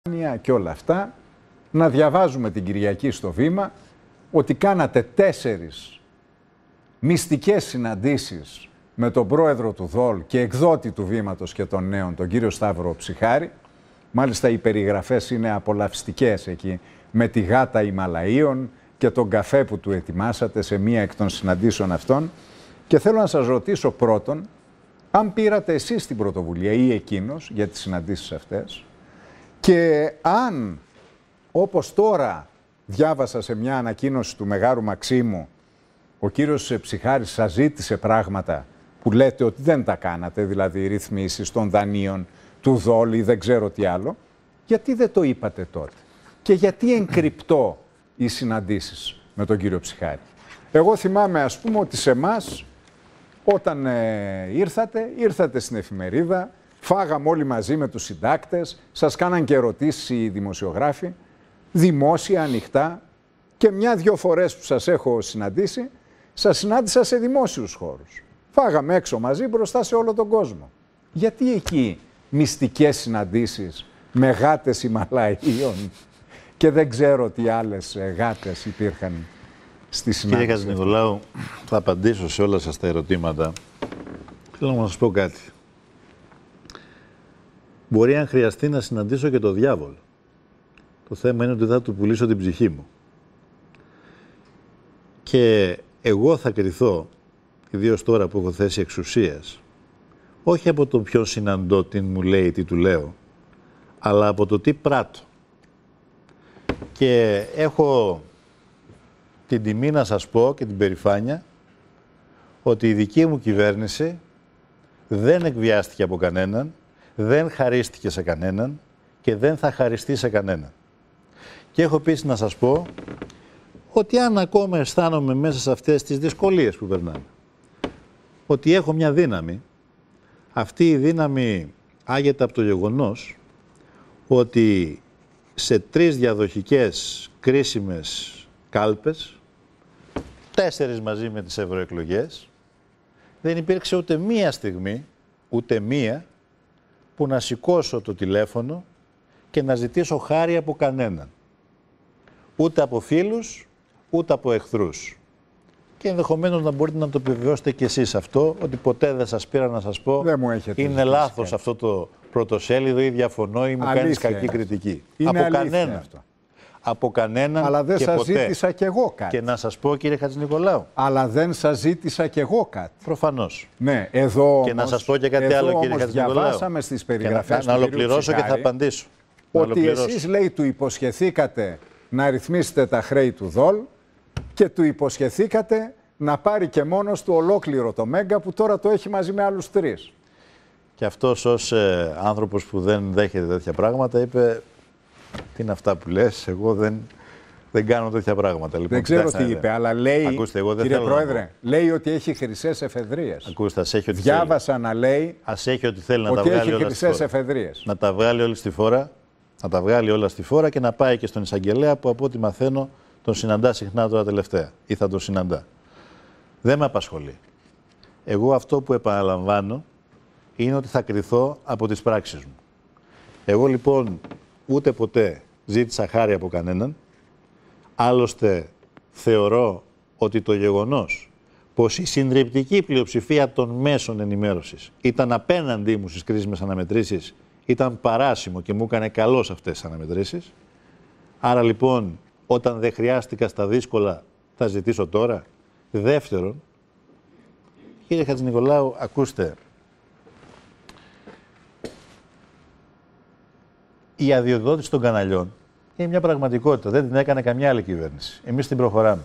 και όλα αυτά, να διαβάζουμε την Κυριακή στο Βήμα ότι κάνατε 4 μυστικές συναντήσεις με τον πρόεδρο του ΔΟΛ και εκδότη του Βήματος και των Νέων, τον κύριο Σταύρο Ψιχάρη. Μάλιστα οι περιγραφές είναι απολαυστικές εκεί, με τη γάτα Ιμαλαίων και τον καφέ που του ετοιμάσατε σε μία εκ των συναντήσεων αυτών. Και θέλω να σας ρωτήσω πρώτον, αν πήρατε εσείς την πρωτοβουλία ή εκείνος για τις συναντήσεις αυτές και αν, όπως τώρα διάβασα σε μια ανακοίνωση του Μεγάρου Μαξίμου, ο κύριος Ψιχάρης σας ζήτησε πράγματα που λέτε ότι δεν τα κάνατε, δηλαδή ρυθμίσεις των δανείων, του ΔΟΛ ή δεν ξέρω τι άλλο, γιατί δεν το είπατε τότε και γιατί εγκρυπτώ οι συναντήσεις με τον κύριο Ψιχάρη? Εγώ θυμάμαι, ας πούμε, ότι σε εμάς όταν ήρθατε στην εφημερίδα, φάγαμε όλοι μαζί με τους συντάκτες, σας κάναν και ερωτήσεις οι δημοσιογράφοι, δημόσια, ανοιχτά, και 1-2 φορές που σας έχω συναντήσει, σας συνάντησα σε δημόσιους χώρους. Φάγαμε έξω μαζί μπροστά σε όλο τον κόσμο. Γιατί εκεί μυστικές συναντήσεις με γάτες Ιμαλαίων και δεν ξέρω τι άλλες γάτες υπήρχαν στη συνάντηση? Κύριε Χατζηνικολάου, θα απαντήσω σε όλα σας τα ερωτήματα. Θέλω να σας πω κάτι. Μπορεί αν χρειαστεί να συναντήσω και το διάβολο. Το θέμα είναι ότι θα του πουλήσω την ψυχή μου. Και εγώ θα κριθώ, ιδίως τώρα που έχω θέση εξουσίας, όχι από το ποιον συναντώ, τι μου λέει, τι του λέω, αλλά από το τι πράττω. Και έχω την τιμή να σας πω και την περηφάνεια ότι η δική μου κυβέρνηση δεν εκβιάστηκε από κανέναν, δεν χαρίστηκε σε κανέναν και δεν θα χαριστεί σε κανέναν. Και έχω επίσης να σας πω ότι αν ακόμα αισθάνομαι μέσα σε αυτές τις δυσκολίες που περνάμε, ότι έχω μια δύναμη, αυτή η δύναμη άγεται από το γεγονός ότι σε 3 διαδοχικές κρίσιμες κάλπες, 4 μαζί με τις ευρωεκλογές, δεν υπήρξε ούτε μία στιγμή, ούτε μία, που να σηκώσω το τηλέφωνο και να ζητήσω χάρη από κανέναν. Ούτε από φίλους, ούτε από εχθρούς. Και ενδεχομένως να μπορείτε να το επιβεβαιώσετε κι εσείς αυτό, ότι ποτέ δεν σας πήρα να σας πω είναι λάθος αυτό το πρωτοσέλιδο ή διαφωνώ ή μου κάνεις κακή κριτική. Είναι από κανέναν. Αυτό. Από κανέναν. Αλλά δεν και σας ποτέ. ζήτησα κι εγώ κάτι. Και να σας πω, κύριε Χατζηνικολάου. Αλλά δεν σας ζήτησα κι εγώ κάτι. Προφανώς. Ναι, εδώ όμως, και να σας πω και κάτι άλλο, κύριε Χατζηνικολάου. Διαβάσαμε στις περιγραφές να ολοκληρώσω και θα απαντήσω. Ότι εσείς, λέει, του υποσχεθήκατε να ρυθμίσετε τα χρέη του ΔΟΛ και του υποσχεθήκατε να πάρει και μόνος του ολόκληρο το Μέγκα που τώρα το έχει μαζί με άλλους 3. Και αυτός ως άνθρωπος που δεν δέχεται τέτοια πράγματα είπε, τι είναι αυτά που λες, εγώ δεν κάνω τέτοια πράγματα. Λοιπόν, δεν ξέρω τι είπε, αλλά λέει, ακούστε, εγώ δεν κύριε θέλω Πρόεδρε, λέει ότι έχει χρυσές εφεδρίες. Ακούστε, ας έχει ό,τι Διάβασα θέλει. να λέει ας έχει ό,τι θέλει, να ότι τα βγάλει έχει όλα χρυσές στη φόρα. εφεδρίες. Να τα βγάλει όλα στη φόρα, να τα βγάλει όλα στη φόρα και να πάει και στον εισαγγελέα που από ό,τι μαθαίνω τον συναντά συχνά τώρα τελευταία ή θα τον συναντά. Δεν με απασχολεί. Εγώ αυτό που επαναλαμβάνω είναι ότι θα κριθώ από τις πράξεις μου. Εγώ λοιπόν ούτε ποτέ ζήτησα χάρη από κανέναν. Άλλωστε θεωρώ ότι το γεγονός πως η συντριπτική πλειοψηφία των μέσων ενημέρωσης ήταν απέναντί μου στις κρίσιμες αναμετρήσεις ήταν παράσιμο και μου έκανε καλό σε αυτές τις αναμετρήσεις. Άρα λοιπόν όταν δεν χρειάστηκα στα δύσκολα θα ζητήσω τώρα. Δεύτερον, κύριε Χατζηνικολάου, ακούστε, η αδειοδότηση των καναλιών είναι μια πραγματικότητα. Δεν την έκανε καμιά άλλη κυβέρνηση. Εμείς την προχωράμε.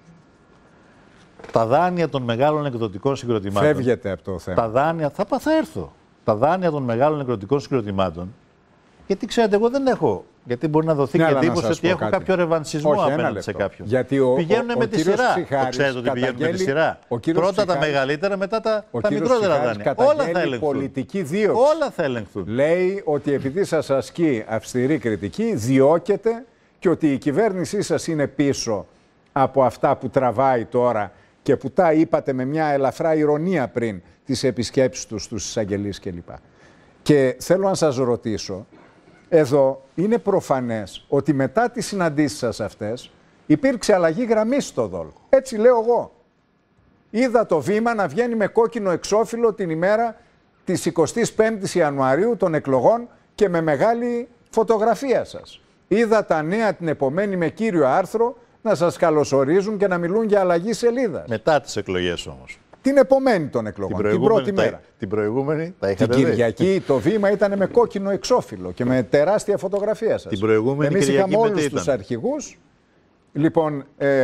Τα δάνεια των μεγάλων εκδοτικών συγκροτημάτων... Φεύγετε από το θέμα. Τα δάνεια... Θα έρθω. Τα δάνεια των μεγάλων εκδοτικών συγκροτημάτων, γιατί ξέρετε, εγώ δεν έχω... Γιατί μπορεί να δοθεί και εντύπωση ότι έχω κάποιο ρεβανσισμό απέναντι σε κάποιον. Πηγαίνουν με τη σειρά. Το ξέρετε ότι πηγαίνουν με τη σειρά. Πρώτα τα μεγαλύτερα, μετά τα μικρότερα δάνεια. Όλα θα ελεγχθούν. Πολιτική δίωξη. Όλα θα ελεγχθούν. Λέει ότι επειδή σας ασκεί αυστηρή κριτική, διώκεται και ότι η κυβέρνησή σας είναι πίσω από αυτά που τραβάει τώρα και που τα είπατε με μια ελαφρά ηρωνία πριν τις επισκέψεις τους στους εισαγγελείς κλπ. Και θέλω να σας ρωτήσω, Εδώ είναι προφανές ότι μετά τις συναντήσεις σας αυτές υπήρξε αλλαγή γραμμής στο ΔΟΛ. Έτσι λέω εγώ. Είδα το Βήμα να βγαίνει με κόκκινο εξώφυλλο την ημέρα της 25ης Ιανουαρίου των εκλογών και με μεγάλη φωτογραφία σας. Είδα τα νέα την επομένη με κύριο άρθρο να σας καλωσορίζουν και να μιλούν για αλλαγή σελίδας. Μετά τις εκλογές όμως. Την επομένη των εκλογών, την πρώτη μέρα. Την προηγούμενη τα είχατε την δει. Κυριακή το Βήμα ήταν με κόκκινο εξώφυλλο και με τεράστια φωτογραφία σας. Την προηγούμενη Εμείς Κυριακή είχαμε όλους ήταν. τους αρχηγούς. Λοιπόν,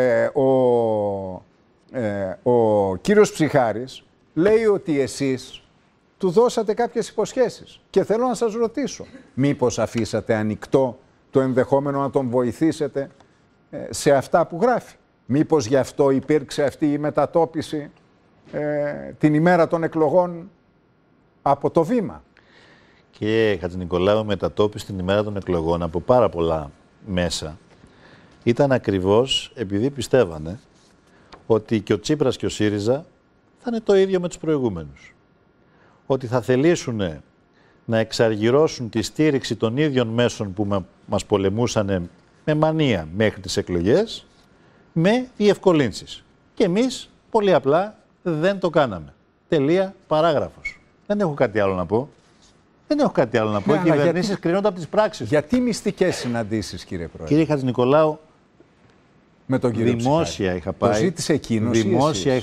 ο κύριος Ψιχάρης λέει ότι εσείς του δώσατε κάποιες υποσχέσεις. Και θέλω να σας ρωτήσω, μήπως αφήσατε ανοιχτό το ενδεχόμενο να τον βοηθήσετε σε αυτά που γράφει. Μήπως γι' αυτό υπήρξε αυτή η μετατόπιση την ημέρα των εκλογών από το Βήμα. Και Χατζηνικολάου, μετατόπιση την ημέρα των εκλογών από πάρα πολλά μέσα ήταν ακριβώς επειδή πιστεύανε ότι και ο Τσίπρας και ο ΣΥΡΙΖΑ θα είναι το ίδιο με τους προηγούμενους. Ότι θα θελήσουν να εξαργυρώσουν τη στήριξη των ίδιων μέσων που μας πολεμούσαν με μανία μέχρι τις εκλογές με διευκολύνσεις. Και εμείς πολύ απλά δεν το κάναμε. Τελεία, παράγραφος. Δεν έχω κάτι άλλο να πω. Δεν έχω κάτι άλλο να πω. Οι κυβερνήσεις κρίνονται από τις πράξεις. Γιατί μυστικές συναντήσεις, κύριε Πρόεδρε? Κύριε Χατζηνικολάου, με τον κύριο δημόσια είχα πάει. Το ζήτησε εκείνος ή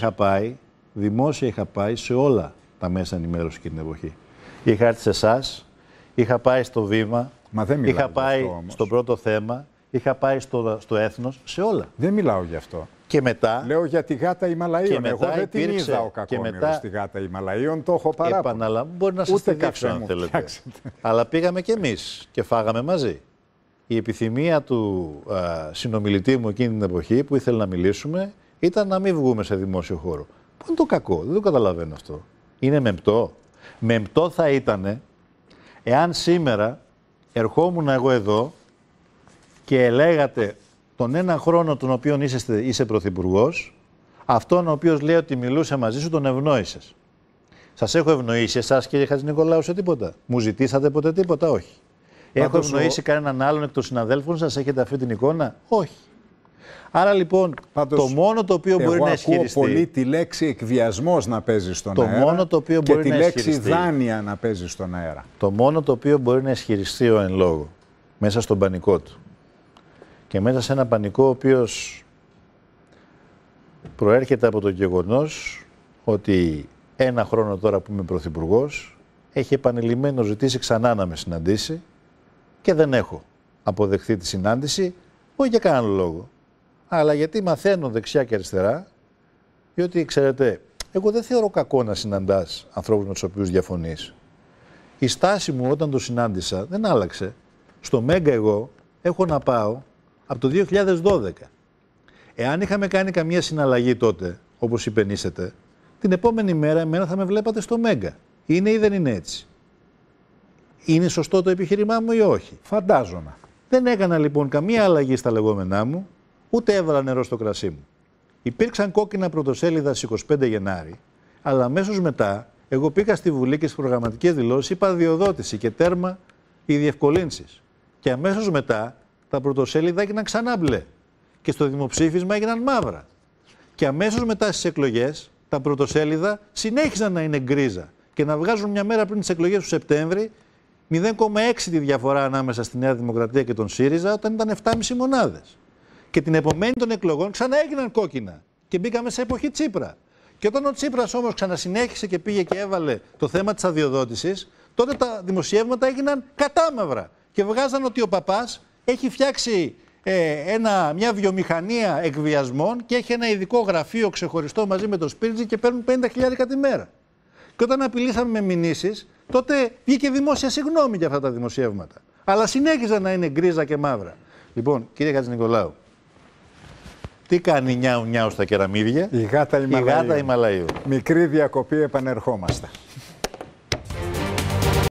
δημόσια είχα πάει σε όλα τα μέσα ενημέρωση εκείνη την εποχή. Είχα έρθει σε εσάς, είχα πάει στο Βήμα, είχα πάει στο Πρώτο Θέμα, είχα πάει στο Έθνος, σε όλα. Δεν μιλάω γι' αυτό. Και μετά... Λέω για τη Γάτα Ιμαλαίων. Εγώ δεν την είδα ο κακόμοιρος στη Γάτα Ιμαλαίων, το έχω παράπονο. Μπορεί να σας τη δείξω αν θέλετε. Αλλά πήγαμε κι εμείς και φάγαμε μαζί. Η επιθυμία του συνομιλητή μου εκείνη την εποχή που ήθελε να μιλήσουμε ήταν να μην βγούμε σε δημόσιο χώρο. Πού είναι το κακό, δεν το καταλαβαίνω αυτό. Είναι μεμπτό. Μεμπτό θα ήταν εάν σήμερα ερχόμουν εγώ εδώ και λέγατε τον ένα χρόνο τον οποίο είσαι πρωθυπουργός, αυτόν ο οποίος λέει ότι μιλούσε μαζί σου τον ευνόησες. Σας έχω ευνοήσει εσάς, κύριε Χατζηνικολάου, σε τίποτα? Μου ζητήσατε ποτέ τίποτα? Όχι. Έχω ευνοήσει κανέναν άλλον εκ των συναδέλφων σας? Έχετε αυτή την εικόνα? Όχι. Άρα λοιπόν, το μόνο το οποίο μπορεί να ισχυριστεί... Εγώ ακούω πολύ τη λέξη εκβιασμός να παίζει στον αέρα μόνο το οποίο και μπορεί τη να λέξη δάνεια να παίζει στον αέρα. Το μόνο το οποίο μπορεί να ισχυριστεί ο εν λόγω, μέσα στον πανικό του και μέσα σε ένα πανικό ο οποίος προέρχεται από το γεγονός ότι ένα χρόνο τώρα που είμαι πρωθυπουργός έχει επανειλημμένως ζητήσει ξανά να με συναντήσει και δεν έχω αποδεχθεί τη συνάντηση, όχι για κανέναν λόγο, αλλά γιατί μαθαίνω δεξιά και αριστερά, διότι ξέρετε, εγώ δεν θεωρώ κακό να συναντάς ανθρώπους με τους οποίους διαφωνείς. Η στάση μου όταν το συνάντησα δεν άλλαξε. Στο Μέγκα εγώ έχω να πάω από το 2012. Εάν είχαμε κάνει καμία συναλλαγή τότε, όπως υπενήσετε, την επόμενη μέρα εμένα θα με βλέπατε στο Μέγκα. Είναι ή δεν είναι έτσι? Είναι σωστό το επιχείρημά μου ή όχι? Φαντάζομαι. Δεν έκανα λοιπόν καμία αλλαγή στα λεγόμενά μου, ούτε έβαλα νερό στο κρασί μου. Υπήρξαν κόκκινα πρωτοσέλιδα στις 25 Γενάρη, αλλά αμέσως μετά εγώ πήγα στη Βουλή και στις προγραμματικές δηλώσεις είπα διοδότηση και τέρμα οι διευκολύνσεις. Και αμέσως μετά τα πρωτοσέλιδα έγιναν ξανά μπλε και στο δημοψήφισμα έγιναν μαύρα. Και αμέσως μετά στις εκλογές τα πρωτοσέλιδα συνέχιζαν να είναι γκρίζα και να βγάζουν μια μέρα πριν τις εκλογές του Σεπτέμβρη 0,6 τη διαφορά ανάμεσα στη Νέα Δημοκρατία και τον ΣΥΡΙΖΑ όταν ήταν 7,5 μονάδες. Και την επομένη των εκλογών ξανά έγιναν κόκκινα και μπήκαμε σε εποχή Τσίπρα. Και όταν ο Τσίπρας όμως ξανασυνέχισε και πήγε και έβαλε το θέμα της αδειοδότησης, τότε τα δημοσιεύματα έγιναν κατάμαυρα και βγάζαν ότι ο παπάς έχει φτιάξει μια βιομηχανία εκβιασμών και έχει ένα ειδικό γραφείο ξεχωριστό μαζί με το Σπίρτζι και παίρνουν 50.000 τη μέρα. Και όταν απειλήσαμε με μηνύσεις, τότε βγήκε δημόσια συγγνώμη για αυτά τα δημοσιεύματα. Αλλά συνέχιζαν να είναι γκρίζα και μαύρα. Λοιπόν, κύριε Χατζηνικολάου, τι κάνει νιάου νιάου στα κεραμίδια? Η Γάτα Ιμαλαίων. Μικρή διακοπή, επανερχόμαστε.